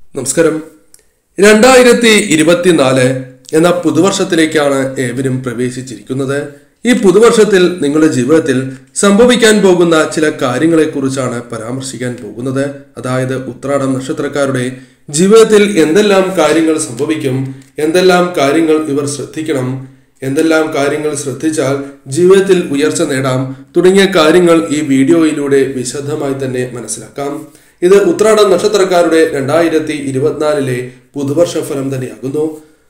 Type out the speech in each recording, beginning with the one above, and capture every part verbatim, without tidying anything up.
നമസ്കാരം. രണ്ടായിരത്തി ഇരുപത്തിനാല് എന്ന പുതുവർഷത്തിലേക്കാണ് ഏവരും പ്രവേശിച്ചിരിക്കുന്നത്. ഈ പുതുവർഷത്തിൽ നിങ്ങളുടെ ജീവിതത്തിൽ സംഭവിക്കാൻ പോകുന്ന ചില കാര്യങ്ങളെക്കുറിച്ചാണ് പരാമർശിക്കാൻ പോകുന്നത്. അതായത് ഉത്രാടം നക്ഷത്രക്കാരുടെ ജീവിതത്തിൽ എന്തെല്ലാം കാര്യങ്ങൾ സംഭവിക്കും, എന്തെല്ലാം കാര്യങ്ങൾ ഇവർ ശ്രദ്ധിക്കണം, എന്തെല്ലാം കാര്യങ്ങൾ ശ്രദ്ധിച്ചാൽ ജീവിതത്തിൽ ഉയർച്ച നേടാം തുടങ്ങിയ കാര്യങ്ങൾ ഈ വീഡിയോയിലൂടെ വിശദമായി തന്നെ മനസ്സിലാക്കാം. ഇത് ഉത്രാടം നക്ഷത്രക്കാരുടെ രണ്ടായിരത്തി ഇരുപത്തിനാലിലെ പുതുവർഷ ഫലം തന്നെയാകുന്നു.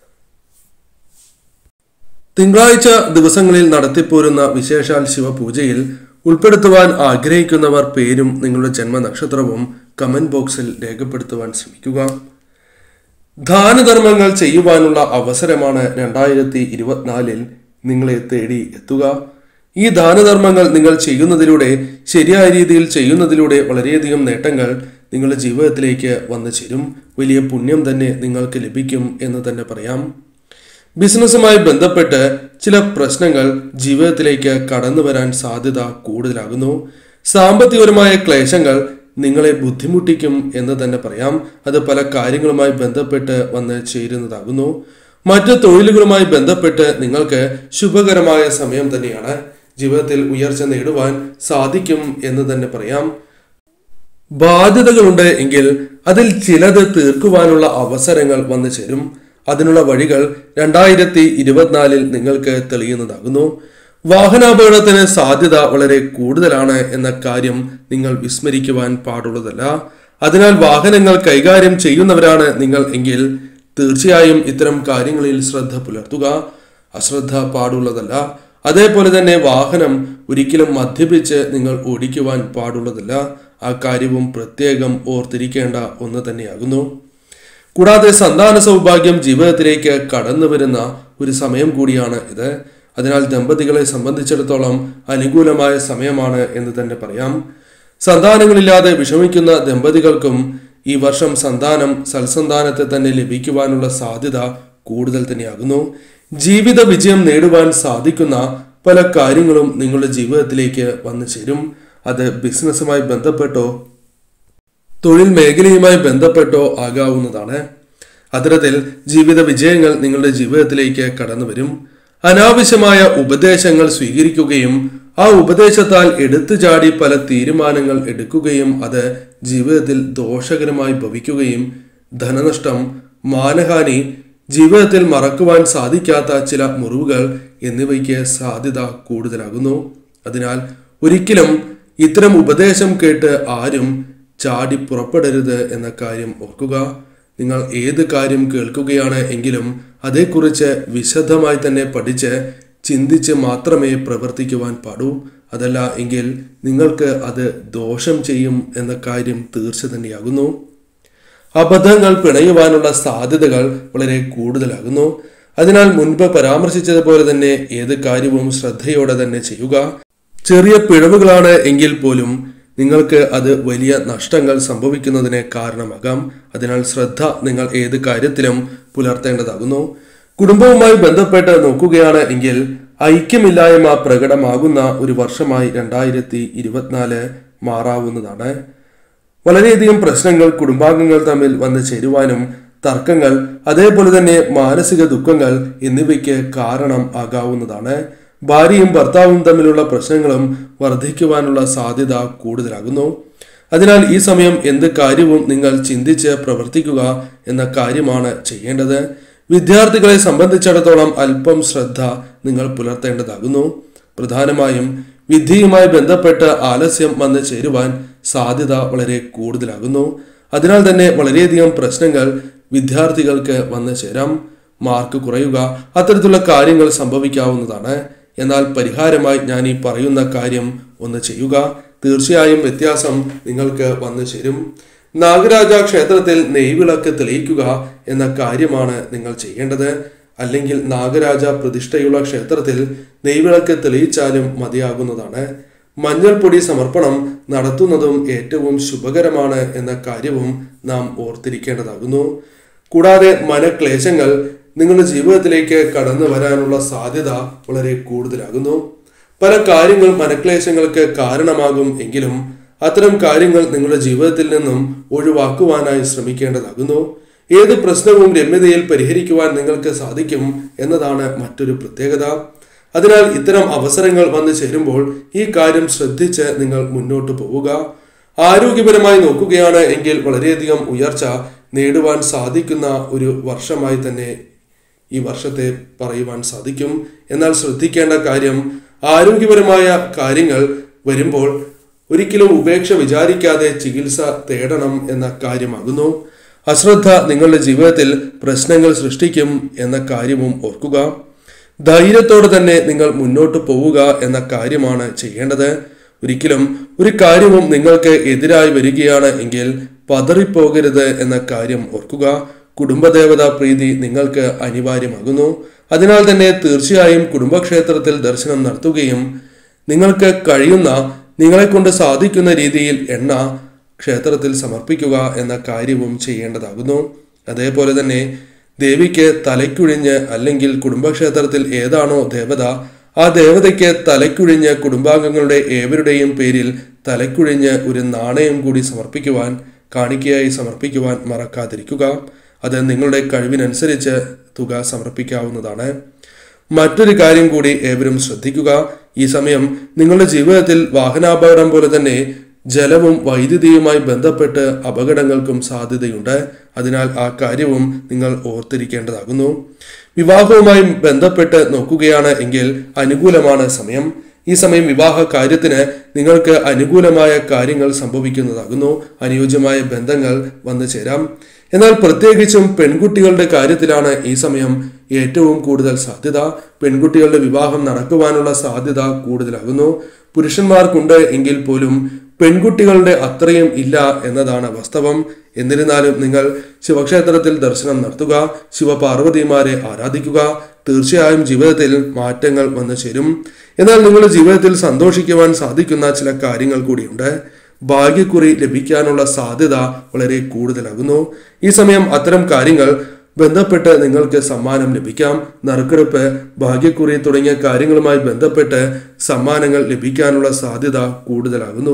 തിങ്കളാഴ്ച ദിവസങ്ങളിൽ നടത്തിപ്പോരുന്ന വിശേഷാൽ ശിവപൂജയിൽ ഉൾപ്പെടുത്തുവാൻ ആഗ്രഹിക്കുന്നവർ പേരും നിങ്ങളുടെ ജന്മനക്ഷത്രവും കമന്റ് ബോക്സിൽ രേഖപ്പെടുത്തുവാൻ ശ്രമിക്കുക. ദാനധർമ്മങ്ങൾ ചെയ്യുവാനുള്ള അവസരമാണ് രണ്ടായിരത്തി ഇരുപത്തിനാലിൽ നിങ്ങളെ തേടി എത്തുക. ഈ ദാനധർമ്മങ്ങൾ നിങ്ങൾ ചെയ്യുന്നതിലൂടെ, ശരിയായ രീതിയിൽ ചെയ്യുന്നതിലൂടെ വളരെയധികം നേട്ടങ്ങൾ നിങ്ങളുടെ ജീവിതത്തിലേക്ക് വന്നു ചേരും. വലിയ പുണ്യം തന്നെ നിങ്ങൾക്ക് ലഭിക്കും എന്ന് തന്നെ പറയാം. ബിസിനസ്സുമായി ബന്ധപ്പെട്ട് ചില പ്രശ്നങ്ങൾ ജീവിതത്തിലേക്ക് കടന്നു വരാൻ സാധ്യത കൂടുതലാകുന്നു. സാമ്പത്തികപരമായ ക്ലേശങ്ങൾ നിങ്ങളെ ബുദ്ധിമുട്ടിക്കും എന്ന് തന്നെ പറയാം. അത് പല കാര്യങ്ങളുമായി ബന്ധപ്പെട്ട് വന്ന് ചേരുന്നതാകുന്നു. മറ്റു തൊഴിലുകളുമായി ബന്ധപ്പെട്ട് നിങ്ങൾക്ക് ശുഭകരമായ സമയം തന്നെയാണ്. ജീവിതത്തിൽ ഉയർച്ച നേടുവാൻ സാധിക്കും എന്ന് തന്നെ പറയാം. ബാധ്യതകളുണ്ട് എങ്കിൽ അതിൽ ചിലത് തീർക്കുവാനുള്ള അവസരങ്ങൾ വന്നു ചേരും. അതിനുള്ള വഴികൾ രണ്ടായിരത്തി ഇരുപത്തിനാലിൽ നിങ്ങൾക്ക് തെളിയുന്നതാകുന്നു. വാഹനാപകടത്തിന് സാധ്യത വളരെ കൂടുതലാണ് എന്ന കാര്യം നിങ്ങൾ വിസ്മരിക്കുവാൻ പാടുള്ളതല്ല. അതിനാൽ വാഹനങ്ങൾ കൈകാര്യം ചെയ്യുന്നവരാണ് നിങ്ങൾ എങ്കിൽ തീർച്ചയായും ഇത്തരം കാര്യങ്ങളിൽ ശ്രദ്ധ പുലർത്തുക. അശ്രദ്ധ പാടുള്ളതല്ല. അതേപോലെ തന്നെ വാഹനം ഒരിക്കലും മദ്യപിച്ച് നിങ്ങൾ ഓടിക്കുവാൻ പാടുള്ളതല്ല. ആ കാര്യവും പ്രത്യേകം ഓർത്തിരിക്കേണ്ട ഒന്ന് തന്നെയാകുന്നു. കൂടാതെ സന്താന സൗഭാഗ്യം ജീവിതത്തിലേക്ക് കടന്നു വരുന്ന ഒരു സമയം കൂടിയാണ് ഇത്. അതിനാൽ ദമ്പതികളെ സംബന്ധിച്ചിടത്തോളം അനുകൂലമായ സമയമാണ് എന്ന് തന്നെ പറയാം. സന്താനങ്ങളില്ലാതെ വിഷമിക്കുന്ന ദമ്പതികൾക്കും ഈ വർഷം സന്താനം സൽസന്താനത്തെ തന്നെ ലഭിക്കുവാനുള്ള സാധ്യത കൂടുതൽ തന്നെയാകുന്നു. ജീവിത വിജയം നേടുവാൻ സാധിക്കുന്ന പല കാര്യങ്ങളും നിങ്ങളുടെ ജീവിതത്തിലേക്ക് വന്നു ചേരും. അത് ബിസിനസ്സുമായി ബന്ധപ്പെട്ടോ തൊഴിൽ മേഖലയുമായി ബന്ധപ്പെട്ടോ ആകാവുന്നതാണ്. അത്തരത്തിൽ ജീവിത വിജയങ്ങൾ നിങ്ങളുടെ ജീവിതത്തിലേക്ക് കടന്നു വരും. അനാവശ്യമായ ഉപദേശങ്ങൾ സ്വീകരിക്കുകയും ആ ഉപദേശത്താൽ എടുത്തു ചാടി പല തീരുമാനങ്ങൾ എടുക്കുകയും അത് ജീവിതത്തിൽ ദോഷകരമായി ഭവിക്കുകയും ധനനഷ്ടം, മാനഹാനി, ജീവിതത്തിൽ മറക്കുവാൻ സാധിക്കാത്ത ചില മുറിവുകൾ എന്നിവയ്ക്ക് സാധ്യത കൂടുതലാകുന്നു. അതിനാൽ ഒരിക്കലും ഇത്തരം ഉപദേശം കേട്ട് ആരും ചാടി പുറപ്പെടരുത് എന്ന കാര്യം ഓർക്കുക. നിങ്ങൾ ഏത് കാര്യം കേൾക്കുകയാണ് എങ്കിലും അതേക്കുറിച്ച് വിശദമായി തന്നെ പഠിച്ച് ചിന്തിച്ച് മാത്രമേ പ്രവർത്തിക്കുവാൻ പാടൂ. അതല്ല എങ്കിൽ നിങ്ങൾക്ക് അത് ദോഷം ചെയ്യും എന്ന കാര്യം തീർച്ച തന്നെയാകുന്നു. അബദ്ധങ്ങൾ പിണയുവാനുള്ള സാധ്യതകൾ വളരെ കൂടുതലാകുന്നു. അതിനാൽ മുൻപ് പരാമർശിച്ചതുപോലെ തന്നെ ഏത് കാര്യവും ശ്രദ്ധയോടെ തന്നെ ചെയ്യുക. ചെറിയ പിഴവുകളാണ് എങ്കിൽ പോലും നിങ്ങൾക്ക് അത് വലിയ നഷ്ടങ്ങൾ സംഭവിക്കുന്നതിന് കാരണമാകാം. അതിനാൽ ശ്രദ്ധ നിങ്ങൾ ഏത് കാര്യത്തിലും പുലർത്തേണ്ടതാകുന്നു. കുടുംബവുമായി ബന്ധപ്പെട്ട് നോക്കുകയാണ് എങ്കിൽ ഐക്യമില്ലായ്മ പ്രകടമാകുന്ന ഒരു വർഷമായി രണ്ടായിരത്തി ഇരുപത്തിനാല് മാറാവുന്നതാണ്. വളരെയധികം പ്രശ്നങ്ങൾ കുടുംബാംഗങ്ങൾ തമ്മിൽ വന്നു ചേരുവാനും തർക്കങ്ങൾ, അതേപോലെ തന്നെ മാനസിക ദുഃഖങ്ങൾ എന്നിവയ്ക്ക് കാരണം ആകാവുന്നതാണ്. ഭാര്യയും ഭർത്താവും തമ്മിലുള്ള പ്രശ്നങ്ങളും വർദ്ധിക്കുവാനുള്ള സാധ്യത കൂടുതലാകുന്നു. അതിനാൽ ഈ സമയം എന്ത് കാര്യവും നിങ്ങൾ ചിന്തിച്ച് പ്രവർത്തിക്കുക എന്ന കാര്യമാണ് ചെയ്യേണ്ടത്. വിദ്യാർത്ഥികളെ സംബന്ധിച്ചിടത്തോളം അല്പം ശ്രദ്ധ നിങ്ങൾ പുലർത്തേണ്ടതാകുന്നു. പ്രധാനമായും വിദ്യയുമായി ബന്ധപ്പെട്ട് ആലസ്യം വന്ന് ചേരുവാൻ സാധ്യത വളരെ കൂടുതലാകുന്നു. അതിനാൽ തന്നെ വളരെയധികം പ്രശ്നങ്ങൾ വിദ്യാർത്ഥികൾക്ക് വന്നു ചേരാം. മാർക്ക് കുറയുക, അത്തരത്തിലുള്ള കാര്യങ്ങൾ സംഭവിക്കാവുന്നതാണ്. എന്നാൽ പരിഹാരമായി ഞാൻ ഈ പറയുന്ന കാര്യം ഒന്ന് ചെയ്യുക. തീർച്ചയായും വ്യത്യാസം നിങ്ങൾക്ക് വന്നു ചേരും. നാഗരാജ ക്ഷേത്രത്തിൽ നെയ്വിളക്ക് തെളിയിക്കുക എന്ന കാര്യമാണ് നിങ്ങൾ ചെയ്യേണ്ടത്. അല്ലെങ്കിൽ നാഗരാജ പ്രതിഷ്ഠയുള്ള ക്ഷേത്രത്തിൽ നെയ്വിളക്ക് തെളിയിച്ചാലും മതിയാകുന്നതാണ്. മഞ്ഞൾപ്പൊടി സമർപ്പണം നടത്തുന്നതും ഏറ്റവും ശുഭകരമാണ് എന്ന കാര്യവും നാം ഓർത്തിരിക്കേണ്ടതാകുന്നു. കൂടാതെ മനക്ലേശങ്ങൾ നിങ്ങളുടെ ജീവിതത്തിലേക്ക് കടന്നു വരാനുള്ള സാധ്യത വളരെ കൂടുതലാകുന്നു. പല കാര്യങ്ങൾ മനക്ലേശങ്ങൾക്ക് കാരണമാകും എങ്കിലും അത്തരം കാര്യങ്ങൾ നിങ്ങളുടെ ജീവിതത്തിൽ നിന്നും ഒഴിവാക്കുവാനായി ശ്രമിക്കേണ്ടതാകുന്നു. ഏത് പ്രശ്നവും രമ്യതയിൽ പരിഹരിക്കുവാൻ നിങ്ങൾക്ക് സാധിക്കും എന്നതാണ് മറ്റൊരു പ്രത്യേകത. അതിനാൽ ഇത്തരം അവസരങ്ങൾ വന്നു ചേരുമ്പോൾ ഈ കാര്യം ശ്രദ്ധിച്ച് നിങ്ങൾ മുന്നോട്ട് പോവുക. ആരോഗ്യപരമായി നോക്കുകയാണ് എങ്കിൽ വളരെയധികം ഉയർച്ച നേടുവാൻ സാധിക്കുന്ന ഒരു വർഷമായി തന്നെ ഈ വർഷത്തെ പറയുവാൻ സാധിക്കും. എന്നാൽ ശ്രദ്ധിക്കേണ്ട കാര്യം, ആരോഗ്യപരമായ കാര്യങ്ങൾ വരുമ്പോൾ ഒരിക്കലും ഉപേക്ഷ വിചാരിക്കാതെ ചികിത്സ തേടണം എന്ന കാര്യമാകുന്നു. അശ്രദ്ധ നിങ്ങളുടെ ജീവിതത്തിൽ പ്രശ്നങ്ങൾ സൃഷ്ടിക്കും എന്ന കാര്യവും ഓർക്കുക. ധൈര്യത്തോടെ തന്നെ നിങ്ങൾ മുന്നോട്ട് പോവുക എന്ന കാര്യമാണ് ചെയ്യേണ്ടത്. ഒരിക്കലും ഒരു കാര്യവും നിങ്ങൾക്ക് എതിരായി വരികയാണ് എങ്കിൽ പതറിപ്പോകരുത് എന്ന കാര്യം ഓർക്കുക. കുടുംബദേവതാ പ്രീതി നിങ്ങൾക്ക് അനിവാര്യമാകുന്നു. അതിനാൽ തന്നെ തീർച്ചയായും കുടുംബക്ഷേത്രത്തിൽ ദർശനം നടത്തുകയും നിങ്ങൾക്ക് കഴിയുന്ന, നിങ്ങളെ കൊണ്ട് സാധിക്കുന്ന രീതിയിൽ എണ്ണ ക്ഷേത്രത്തിൽ സമർപ്പിക്കുക എന്ന കാര്യവും ചെയ്യേണ്ടതാകുന്നു. അതേപോലെ തന്നെ ദേവിക്ക് തലയ്ക്കുഴിഞ്ഞ്, അല്ലെങ്കിൽ കുടുംബക്ഷേത്രത്തിൽ ഏതാണോ ദേവത, ആ ദേവതയ്ക്ക് തലയ്ക്കുഴിഞ്ഞ് കുടുംബാംഗങ്ങളുടെ ഏവരുടെയും പേരിൽ തലയ്ക്കുഴിഞ്ഞ് ഒരു നാണയം കൂടി സമർപ്പിക്കുവാൻ, കാണിക്കയായി സമർപ്പിക്കുവാൻ മറക്കാതിരിക്കുക. അത് നിങ്ങളുടെ കഴിവിനനുസരിച്ച് തുക സമർപ്പിക്കാവുന്നതാണ്. മറ്റൊരു കാര്യം കൂടി ഏവരും ശ്രദ്ധിക്കുക. ഈ സമയം നിങ്ങളുടെ ജീവിതത്തിൽ വാഹനാപകടം പോലെ തന്നെ ജലവും വൈദ്യുതിയുമായി ബന്ധപ്പെട്ട് അപകടങ്ങൾക്കും സാധ്യതയുണ്ട്. അതിനാൽ ആ കാര്യവും നിങ്ങൾ ഓർത്തിരിക്കേണ്ടതാകുന്നു. വിവാഹവുമായി ബന്ധപ്പെട്ട് നോക്കുകയാണ് എങ്കിൽ അനുകൂലമാണ് സമയം. ഈ സമയം വിവാഹ കാര്യത്തിന് നിങ്ങൾക്ക് അനുകൂലമായ കാര്യങ്ങൾ സംഭവിക്കുന്നതാകുന്നു. അനുയോജ്യമായ ബന്ധങ്ങൾ വന്നു ചേരാം. എന്നാൽ പ്രത്യേകിച്ചും പെൺകുട്ടികളുടെ കാര്യത്തിലാണ് ഈ സമയം ഏറ്റവും കൂടുതൽ സാധ്യത. പെൺകുട്ടികളുടെ വിവാഹം നടക്കുവാനുള്ള സാധ്യത കൂടുതലാകുന്നു. പുരുഷന്മാർക്കുണ്ട് എങ്കിൽ പോലും പെൺകുട്ടികളുടെ അത്രയും ഇല്ല എന്നതാണ് വാസ്തവം. എന്നിരുന്നാലും നിങ്ങൾ ശിവക്ഷേത്രത്തിൽ ദർശനം നടത്തുക, ശിവപാർവതിമാരെ ആരാധിക്കുക. തീർച്ചയായും ജീവിതത്തിൽ മാറ്റങ്ങൾ വന്നു ചേരും. എന്നാൽ നിങ്ങളുടെ ജീവിതത്തിൽ സന്തോഷിക്കുവാൻ സാധിക്കുന്ന ചില കാര്യങ്ങൾ കൂടിയുണ്ട്. ഭാഗ്യക്കുറി ലഭിക്കാനുള്ള സാധ്യത വളരെ കൂടുതലാകുന്നു. ഈ സമയം അത്തരം കാര്യങ്ങൾ ബന്ധപ്പെട്ട് നിങ്ങൾക്ക് സമ്മാനം ലഭിക്കാം. നറുക്കെടുപ്പ്, ഭാഗ്യക്കുറി തുടങ്ങിയ കാര്യങ്ങളുമായി ബന്ധപ്പെട്ട് സമ്മാനങ്ങൾ ലഭിക്കാനുള്ള സാധ്യത കൂടുതലാകുന്നു.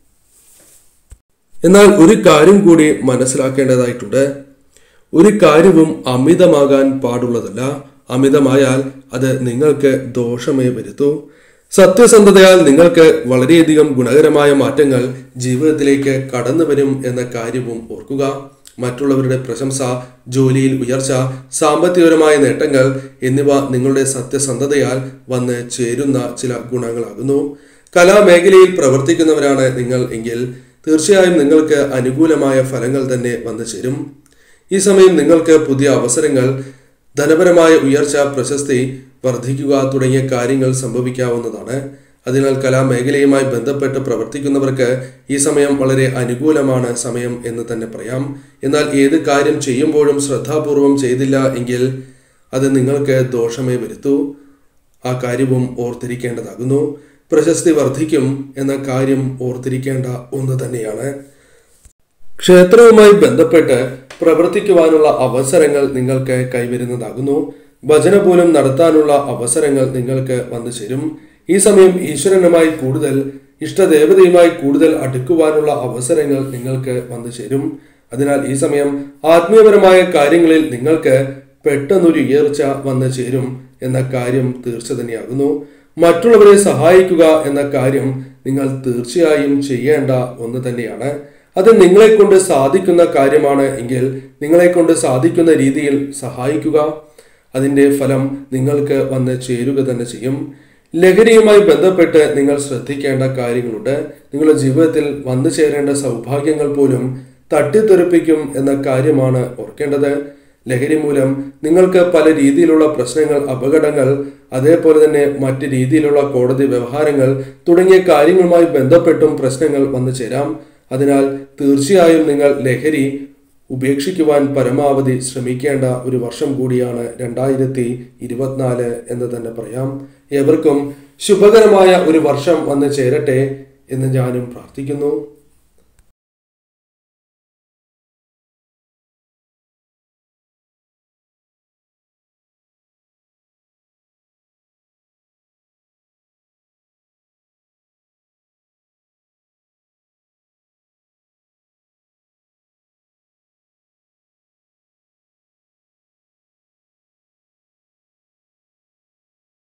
എന്നാൽ ഒരു കാര്യം കൂടി മനസ്സിലാക്കേണ്ടതായിട്ടുണ്ട്. ഒരു കാര്യവും അമിതമാകാൻ പാടുള്ളതല്ല. അമിതമായാൽ അത് നിങ്ങൾക്ക് ദോഷമേ വരുത്തൂ. സത്യസന്ധതയാൽ നിങ്ങൾക്ക് വളരെയധികം ഗുണകരമായ മാറ്റങ്ങൾ ജീവിതത്തിലേക്ക് കടന്നു വരും എന്ന കാര്യവും ഓർക്കുക. മറ്റുള്ളവരുടെ പ്രശംസ, ജോലിയിൽ ഉയർച്ച, സാമ്പത്തികപരമായ നേട്ടങ്ങൾ എന്നിവ നിങ്ങളുടെ സത്യസന്ധതയാൽ വന്ന് ചേരുന്ന ചില ഗുണങ്ങളാകുന്നു. കലാമേഖലയിൽ പ്രവർത്തിക്കുന്നവരാണ് നിങ്ങൾ എങ്കിൽ തീർച്ചയായും നിങ്ങൾക്ക് അനുകൂലമായ ഫലങ്ങൾ തന്നെ വന്നു ചേരും. ഈ സമയം നിങ്ങൾക്ക് പുതിയ അവസരങ്ങൾ, ധനപരമായ ഉയർച്ച, പ്രശസ്തി വർദ്ധിക്കുക തുടങ്ങിയ കാര്യങ്ങൾ സംഭവിക്കാവുന്നതാണ്. അതിനാൽ കലാമേഖലയുമായി ബന്ധപ്പെട്ട് പ്രവർത്തിക്കുന്നവർക്ക് ഈ സമയം വളരെ അനുകൂലമാണ് സമയം എന്ന് തന്നെ പറയാം. എന്നാൽ ഏത് കാര്യം ചെയ്യുമ്പോഴും ശ്രദ്ധാപൂർവം ചെയ്തില്ല എങ്കിൽ അത് നിങ്ങൾക്ക് ദോഷമേ വരുത്തൂ. ആ കാര്യവും ഓർത്തിരിക്കേണ്ടതാകുന്നു. പ്രശസ്തി വർദ്ധിക്കും എന്ന കാര്യം ഓർത്തിരിക്കേണ്ട ഒന്ന് തന്നെയാണ്. ക്ഷേത്രവുമായി ബന്ധപ്പെട്ട് പ്രവർത്തിക്കുവാനുള്ള അവസരങ്ങൾ നിങ്ങൾക്ക് കൈവരുന്നതാകുന്നു. ഭജന പോലും നടത്താനുള്ള അവസരങ്ങൾ നിങ്ങൾക്ക് വന്നു ചേരും. ഈ സമയം ഈശ്വരനുമായി കൂടുതൽ, ഇഷ്ടദേവതയുമായി കൂടുതൽ അടുക്കുവാനുള്ള അവസരങ്ങൾ നിങ്ങൾക്ക് വന്നു ചേരും. അതിനാൽ ഈ സമയം ആത്മീയപരമായ കാര്യങ്ങളിൽ നിങ്ങൾക്ക് പെട്ടെന്നൊരു ഉയർച്ച വന്നു ചേരും എന്ന കാര്യം തീർച്ച തന്നെയാകുന്നു. മറ്റുള്ളവരെ സഹായിക്കുക എന്ന കാര്യം നിങ്ങൾ തീർച്ചയായും ചെയ്യേണ്ട ഒന്ന് തന്നെയാണ്. അത് നിങ്ങളെ കൊണ്ട് സാധിക്കുന്ന കാര്യമാണ് എങ്കിൽ നിങ്ങളെ കൊണ്ട് സാധിക്കുന്ന രീതിയിൽ സഹായിക്കുക. അതിൻ്റെ ഫലം നിങ്ങൾക്ക് വന്ന് ചേരുക തന്നെ ചെയ്യും. ലഹരിയുമായി ബന്ധപ്പെട്ട് നിങ്ങൾ ശ്രദ്ധിക്കേണ്ട കാര്യങ്ങളുണ്ട്. നിങ്ങളുടെ ജീവിതത്തിൽ വന്നു ചേരേണ്ട സൗഭാഗ്യങ്ങൾ പോലും തട്ടിത്തെറിപ്പിക്കും എന്ന കാര്യമാണ് ഓർക്കേണ്ടത്. ലഹരി മൂലം നിങ്ങൾക്ക് പല രീതിയിലുള്ള പ്രശ്നങ്ങൾ, അപകടങ്ങൾ, അതേപോലെ തന്നെ മറ്റ് രീതിയിലുള്ള കോടതി വ്യവഹാരങ്ങൾ തുടങ്ങിയ കാര്യങ്ങളുമായി ബന്ധപ്പെട്ടും പ്രശ്നങ്ങൾ വന്നു ചേരാം. അതിനാൽ തീർച്ചയായും നിങ്ങൾ ലഹരി ഉപേക്ഷിക്കുവാൻ പരമാവധി ശ്രമിക്കേണ്ട ഒരു വർഷം കൂടിയാണ് രണ്ടായിരത്തി ഇരുപത്തിനാല് എന്ന് തന്നെ പറയാം. ഏവർക്കും ശുഭകരമായ ഒരു വർഷം വന്നു ചേരട്ടെ എന്ന് ഞാനും പ്രാർത്ഥിക്കുന്നു.